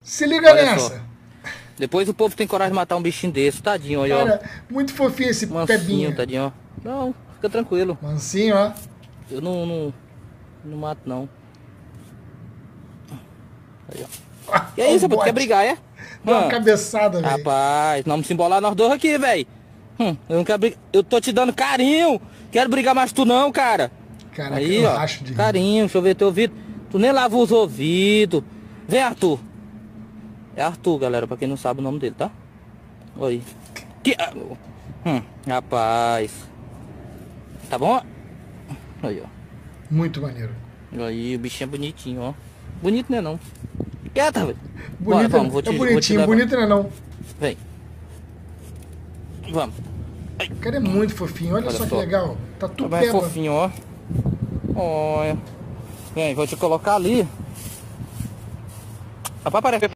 Se liga Olha nessa. só. Depois o povo tem coragem de matar um bichinho desse, tadinho, olha, ó. Cara, muito fofinho esse Mansinho, Pebinha. tadinho, ó. Não, fica tranquilo. Mansinho, ó. Eu não mato, não. Aí, ó. E é isso, O pô, tu quer bote. brigar, é? Dá uma cabeçada, velho. Rapaz, vamos se embolar nós dois aqui, velho. Eu não quero brigar. Eu tô te dando carinho. Quero brigar mais tu não, cara. Caraca, Aí, eu ó. racho de rir. Carinho, deixa eu ver teu ouvido. Tu nem lava os ouvidos. Vem, Arthur. É Arthur, galera, pra quem não sabe o nome dele, tá? Oi. Rapaz. Tá bom? Aí, ó. Muito maneiro. Aí, o bichinho é bonitinho, ó. Bonito, né, não? Quieta, velho. Bonito, Bora, vamos, é bonitinho, bonito não é não. Vem. Vamos. O cara é muito fofinho, olha só que legal. Tá tudo Mais peba. fofinho, ó. Olha. Vem, vou te colocar ali. Rapaz, parece